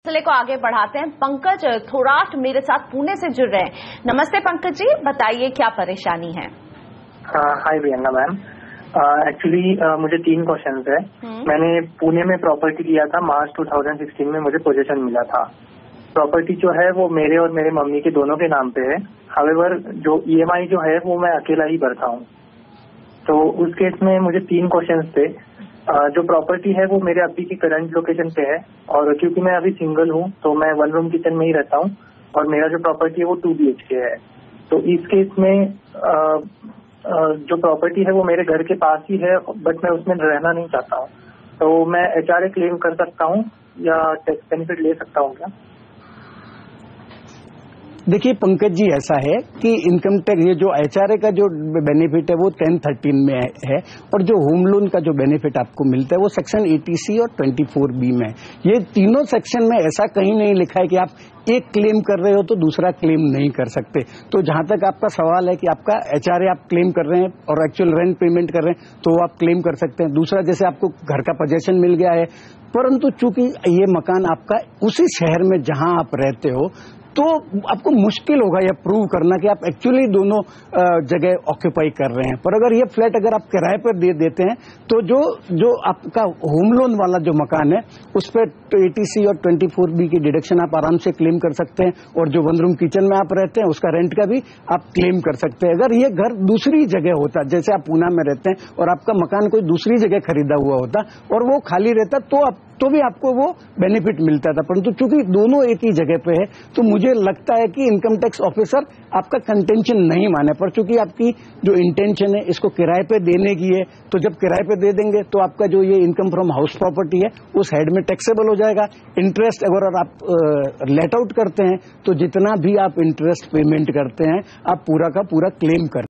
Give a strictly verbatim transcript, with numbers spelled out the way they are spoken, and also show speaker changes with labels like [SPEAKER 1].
[SPEAKER 1] सिलसिले को आगे बढ़ाते हैं। पंकज थोराट मेरे साथ पुणे से जुड़ रहे हैं। नमस्ते पंकज जी, बताइए क्या परेशानी है?
[SPEAKER 2] हाय प्रियंका मैम, एक्चुअली मुझे तीन क्वेश्चंस है। मैंने पुणे में प्रॉपर्टी लिया था, मार्च दो हज़ार सोलह में मुझे पोजीशन मिला था। प्रॉपर्टी जो है वो मेरे और मेरे मम्मी के दोनों के नाम पे है। हाउएवर जो ईएमआई जो है वो मैं अकेला ही भरता हूँ। तो उस केस में मुझे तीन क्वेश्चंस थे। जो प्रॉपर्टी है वो मेरे अभी की करंट लोकेशन पे है, और क्योंकि मैं अभी सिंगल हूँ तो मैं वन रूम किचन में ही रहता हूँ, और मेरा जो प्रॉपर्टी है वो टू बी एच के है। तो इस केस में आ, आ, जो प्रॉपर्टी है वो मेरे घर के पास ही है, बट मैं उसमें रहना नहीं चाहता हूँ। तो मैं एच आर ए क्लेम कर सकता हूँ या टैक्स बेनिफिट ले सकता हूँ क्या?
[SPEAKER 3] देखिए पंकज जी, ऐसा है कि इनकम टैक्स ये जो एचआरए का जो बेनिफिट है वो टेन थर्टीन में है, और जो होम लोन का जो बेनिफिट आपको मिलता है वो सेक्शन एटीसी और ट्वेंटी फोर बी में है। ये तीनों सेक्शन में ऐसा कहीं नहीं लिखा है कि आप एक क्लेम कर रहे हो तो दूसरा क्लेम नहीं कर सकते। तो जहां तक आपका सवाल है कि आपका एचआरए आप क्लेम कर रहे हैं और एक्चुअल रेंट पेमेंट कर रहे हैं तो आप क्लेम कर सकते हैं। दूसरा, जैसे आपको घर का पोजेशन मिल गया है, परंतु चूंकि ये मकान आपका उसी शहर में जहां आप रहते हो तो आपको मुश्किल होगा यह प्रूव करना कि आप एक्चुअली दोनों जगह ऑक्यूपाई कर रहे हैं। पर अगर ये फ्लैट अगर आप किराए पर दे देते हैं तो जो जो आपका होम लोन वाला जो मकान है उस पर एटीसी और ट्वेंटी फोर बी की डिडक्शन आप आराम से क्लेम कर सकते हैं, और जो वन रूम किचन में आप रहते हैं उसका रेंट का भी आप क्लेम कर सकते हैं। अगर ये घर दूसरी जगह होता, जैसे आप पूना में रहते हैं और आपका मकान कोई दूसरी जगह खरीदा हुआ होता और वो खाली रहता तो आप तो भी आपको वो बेनिफिट मिलता था, परंतु चूंकि दोनों एक ही जगह पे है तो मुझे लगता है कि इनकम टैक्स ऑफिसर आपका कंटेंशन नहीं माने। पर चूंकि आपकी जो इंटेंशन है इसको किराए पे देने की है, तो जब किराए पे दे देंगे तो आपका जो ये इनकम फ्रॉम हाउस प्रॉपर्टी है उस हेड में टैक्सेबल हो जाएगा। इंटरेस्ट अगर आप लेट आउट करते हैं तो जितना भी आप इंटरेस्ट पेमेंट करते हैं आप पूरा का पूरा क्लेम कर